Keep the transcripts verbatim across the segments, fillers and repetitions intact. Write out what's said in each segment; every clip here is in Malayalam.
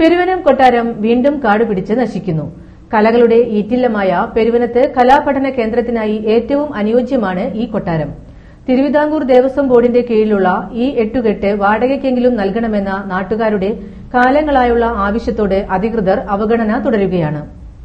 പെരുവനം കൊട്ടാരം വീണ്ടും കാടുപിടിച്ച് നശിക്കുന്നു. കലകളുടെ ഈറ്റില്ലമായ പെരുവനത്ത് കലാപഠന കേന്ദ്രത്തിനായി ഏറ്റവും അനുയോജ്യമാണ് ഈ കൊട്ടാരം. തിരുവിതാംകൂർ ദേവസ്വം ബോർഡിന്റെ കീഴിലുള്ള ഈ എട്ടുകെട്ട് വാടകയ്ക്കെങ്കിലും നൽകണമെന്ന നാട്ടുകാരുടെ കാലങ്ങളായുള്ള ആവശ്യത്തോട് അധികൃതർ അവഗണന തുടരുകയാണ്.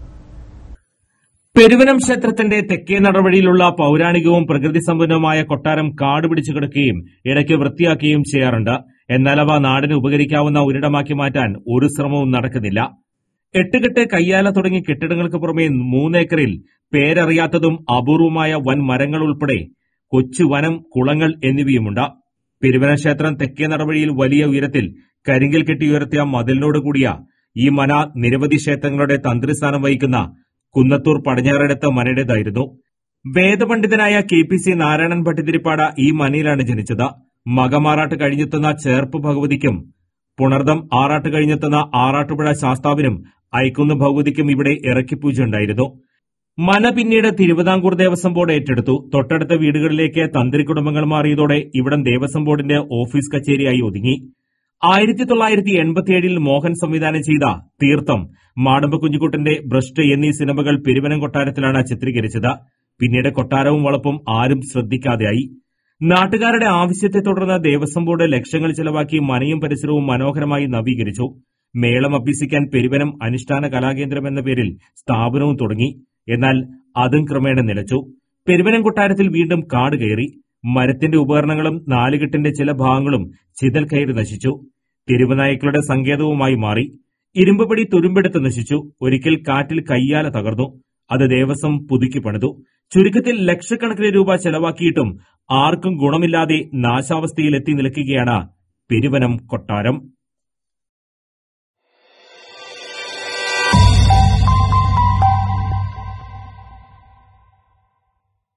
പെരുവനം ക്ഷേത്രത്തിന്റെ തെക്കേ നടവഴിയിലുള്ള പൌരാണികവും പ്രകൃതി സമ്പന്നവുമായ കൊട്ടാരം കാടുപിടിച്ചു കിടക്കുകയും ഇടയ്ക്ക് വൃത്തിയാക്കുകയും ചെയ്യാറുണ്ട്. എന്നാൽ അവ നാടിന് ഉപകരിക്കാവുന്ന ഒരിടമാക്കി മാറ്റാൻ ഒരു ശ്രമവും നടക്കുന്നില്ല. എട്ടുകെട്ട്, കയ്യാല തുടങ്ങി കെട്ടിടങ്ങൾക്ക് പുറമെ മൂന്നേക്കറിൽ പേരറിയാത്തതും അപൂർവമായ വൻ മരങ്ങൾ ഉൾപ്പെടെ കൊച്ചു വനം, കുളങ്ങൾ എന്നിവയുമുണ്ട്. പെരുവനം ക്ഷേത്രം തെക്കേ നടവഴിയിൽ വലിയ ഉയരത്തിൽ കരിങ്കൽ കെട്ടി ഉയർത്തിയ മതിലിനോട് കൂടിയ ഈ മന നിരവധി ക്ഷേത്രങ്ങളുടെ തന്ത്രിസ്ഥാനം വഹിക്കുന്ന കുന്നത്തൂർ പടിഞ്ഞാറെടുത്ത മനയുടേതായിരുന്നു. വേദപണ്ഡിതനായ കെ പി സി നാരായണൻ ഭട്ടിതിരിപ്പാട് ഈ മനയിലാണ് ജനിച്ചത്. മകമാറാട്ട് കഴിഞ്ഞെത്തുന്ന ചേർപ്പ് ഭഗവതിക്കും പുണർദം ആറാട്ട് കഴിഞ്ഞെത്തുന്ന ആറാട്ടുപുഴ ശാസ്താവിനും ഐക്കുന്ന് ഭഗവതിക്കും ഇവിടെ ഇറക്കിപ്പൂജയുണ്ടായിരുന്നു. മന പിന്നീട് തിരുവിതാംകൂർ ദേവസ്വം ബോർഡ് ഏറ്റെടുത്തു. തൊട്ടടുത്ത വീടുകളിലേക്ക് തന്ത്രി കുടുംബങ്ങൾ മാറിയതോടെ ഇവിടം ദേവസ്വം ബോർഡിന്റെ ഓഫീസ് കച്ചേരിയായി ഒതുങ്ങി. ആയിരത്തി തൊള്ളായിരത്തി എൺപത്തിയേഴിൽ മോഹൻ സംവിധാനം ചെയ്ത തീർത്ഥം, മാടമ്പ് കുഞ്ഞുകുട്ടന്റെ ഭ്രഷ്ട് എന്നീ സിനിമകൾ പെരുവനം കൊട്ടാരത്തിലാണ് ചിത്രീകരിച്ചത്. പിന്നീട് കൊട്ടാരവും വളപ്പും ആരും ശ്രദ്ധിക്കാതെയായി. നാട്ടുകാരുടെ ആവശ്യത്തെ തുടർന്ന് ദേവസ്വം ബോർഡ് ലക്ഷങ്ങൾ ചെലവാക്കി മനയും പരിസരവും മനോഹരമായി നവീകരിച്ചു. മേളം അഭ്യസിക്കാൻ പെരുവനം അനുഷ്ഠാന കലാകേന്ദ്രം എന്ന പേരിൽ സ്ഥാപനവും തുടങ്ങി. എന്നാൽ അതും ക്രമേണ നിലച്ചു. പെരുവനം കൊട്ടാരത്തിൽ വീണ്ടും കാട് കയറി. മരത്തിന്റെ ഉപകരണങ്ങളും നാലുകെട്ടിന്റെ ചില ഭാഗങ്ങളും ചിതൽ കയറി നശിച്ചു. തെരുവുനായ്ക്കളുടെ സങ്കേതവുമായി മാറി. ഇരുമ്പുപടി തുരുമ്പെടുത്ത് നശിച്ചു. ഒരിക്കൽ കാറ്റിൽ കയ്യാല തകർന്നു. അത് ദേവസ്വം പുതുക്കി പണിതു. ചുരുക്കത്തിൽ ലക്ഷക്കണക്കിന് രൂപ ചെലവാക്കിയിട്ടും ആർക്കും ഗുണമില്ലാതെ നാശാവസ്ഥയിലെത്തി നിൽക്കുകയാണ് പെരുവനം കൊട്ടാരം.